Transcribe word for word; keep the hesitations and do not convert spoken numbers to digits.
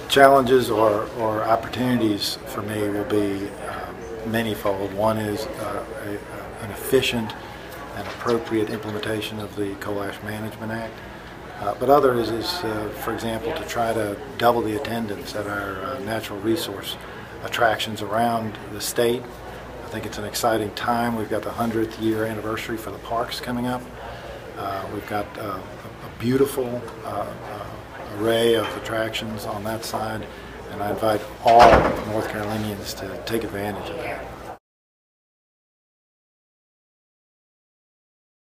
challenges or, or opportunities for me will be um, manyfold. One is uh, a, an efficient and appropriate implementation of the Coal Ash Management Act. Uh, but other is, is uh, for example, to try to double the attendance at our uh, natural resource attractions around the state. I think it's an exciting time. We've got the hundredth year anniversary for the parks coming up. Uh, we've got uh, a, a beautiful uh, uh, array of attractions on that side, and I invite all North Carolinians to take advantage of that.